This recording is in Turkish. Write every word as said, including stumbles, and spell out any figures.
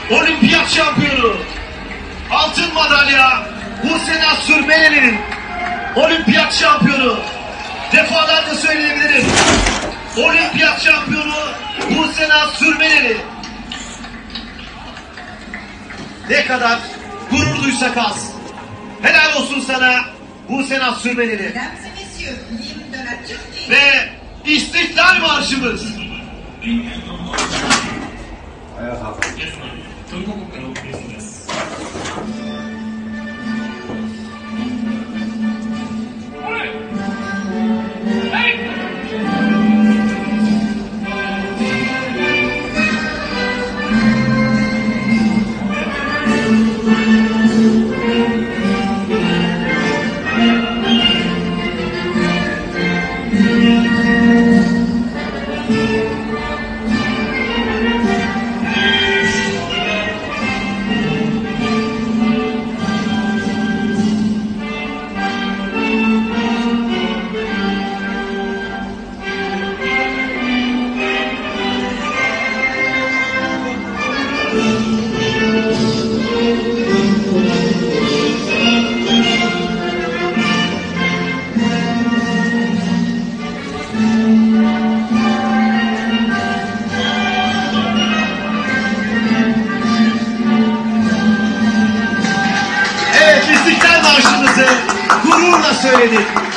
olimpiyat şampiyonu, altın madalya Buse'naz Sürmeneli'nin olimpiyat şampiyonu, defalarca söyleyebilirim, olimpiyat şampiyonu Buse'naz Sürmeneli. Ne kadar gurur duysak az. Helal olsun sana Buse'naz Sürmeneli. Ve İstiklal Marşımız. Ayağa kalk. Evet, İstiklal Marşımızı gururla söyledik.